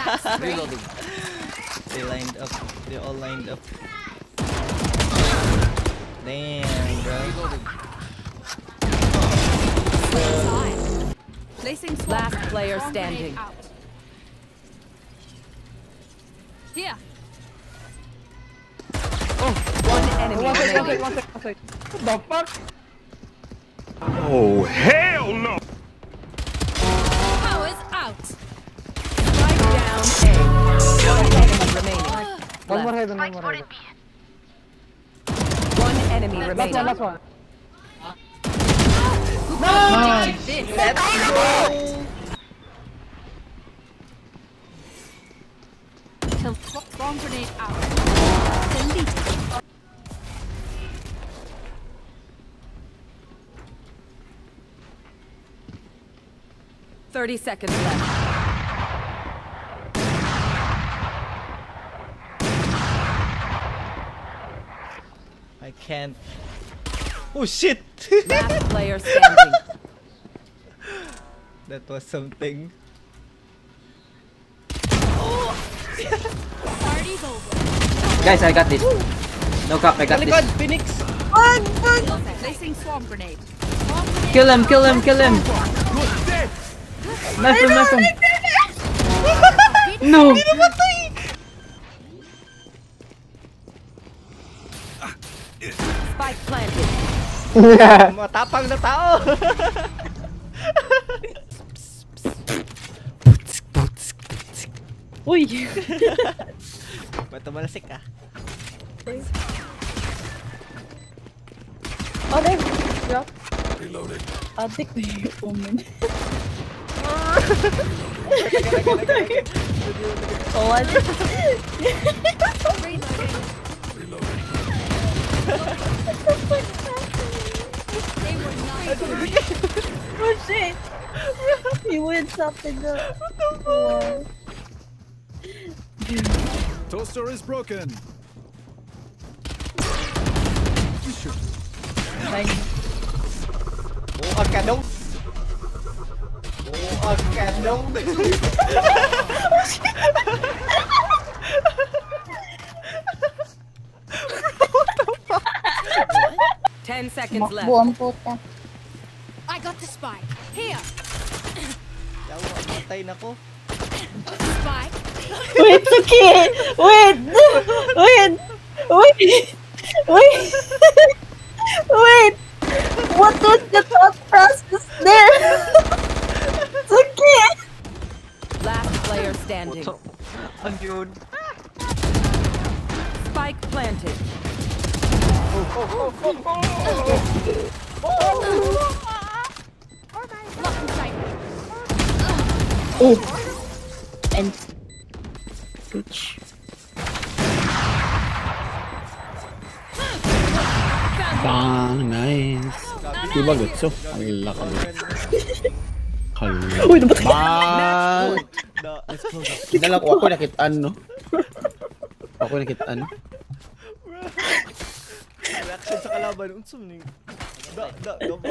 Reloading. They lined up. They all lined up. Damn, bro. Last player standing. Here. One enemy remaining. One sec. What the fuck? Oh, hell no! Powers out. Strike down A. One enemy remaining. One more Left. heaven, one more heaven. One enemy remaining. Last one. Nice. Let's go. Bomb grenade out. Delete. 30 seconds left. I can't. Oh shit! Last player standing. That was something. Party's over. Guys, I got this. No cap, I got this. Phoenix! Placing swarm grenade. Kill him, kill him, kill him. Knife him, knife him. No! Spike planted. Matapang na tao! Uy! Ba't tumalasik ka? Oh, there! Drop. Reloading. Adik na yung omen. Oh, what? They were not. Oh shit! He went something up. Wow. Toaster is broken. Nice. Oh, ang kanong! Oh, ang kanong! 10 seconds left. Buang puta. I got the spike. Here. Yawa, matay na ko. Spike. Wait, okay! Wait! Wait! Wait! Wait! Wait! What was the thought process there? It's okay! Last player standing. Ang yun. Spike planted. Lock in sight. Oh! And... Gooch. Bang, nice. Diba gutso? Ang laki. Hala. Uy, nabatay! Bang! Let's go. Kinala ko ako nakitaan, no? Ako nakitaan. Reaction sa kalaban. Unsum ning. Gaba.